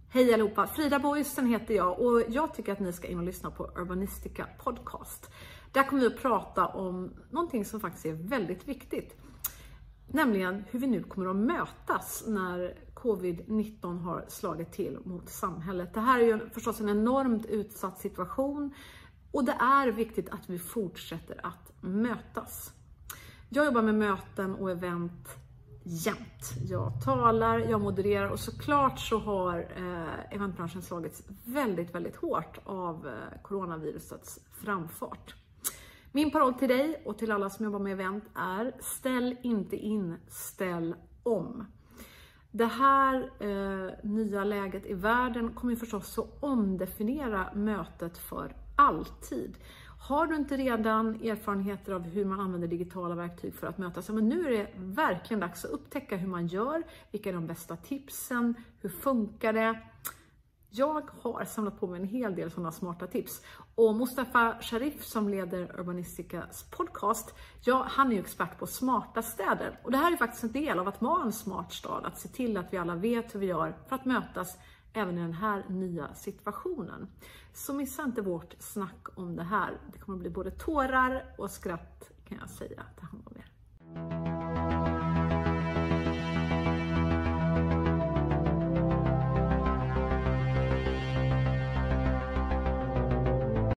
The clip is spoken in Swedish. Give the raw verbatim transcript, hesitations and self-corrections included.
Hej allihopa, Frida Boysen heter jag och jag tycker att ni ska in och lyssna på Urbanistica podcast. Där kommer vi att prata om någonting som faktiskt är väldigt viktigt. Nämligen hur vi nu kommer att mötas när covid nitton har slagit till mot samhället. Det här är ju förstås en enormt utsatt situation och det är viktigt att vi fortsätter att mötas. Jag jobbar med möten och event jämt. Jag talar, jag modererar och såklart så har eh, eventbranschen slagits väldigt, väldigt hårt av eh, coronavirusets framfart. Min paroll till dig och till alla som jobbar med event är: ställ inte in, ställ om. Det här eh, nya läget i världen kommer förstås att omdefiniera mötet för alltid. Har du inte redan erfarenheter av hur man använder digitala verktyg för att mötas, men nu är det verkligen dags att upptäcka hur man gör, vilka är de bästa tipsen, hur funkar det? Jag har samlat på mig en hel del sådana smarta tips. Och Mustafa Sharif som leder Urbanisticas podcast, ja, han är ju expert på smarta städer. Och det här är faktiskt en del av att vara en smart stad, att se till att vi alla vet hur vi gör för att mötas även i den här nya situationen. Så missa inte vårt snack om det här. Det kommer att bli både tårar och skratt, kan jag säga, att det handlar om er.